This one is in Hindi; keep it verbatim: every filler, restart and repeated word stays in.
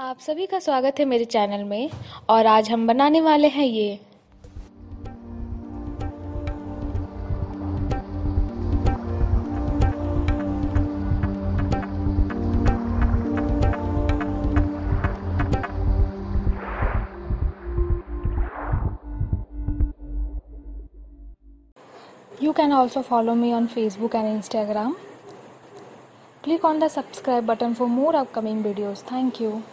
आप सभी का स्वागत है मेरे चैनल में। और आज हम बनाने वाले हैं ये You can also follow me on Facebook and Instagram. Click on the subscribe button for more upcoming videos. Thank you.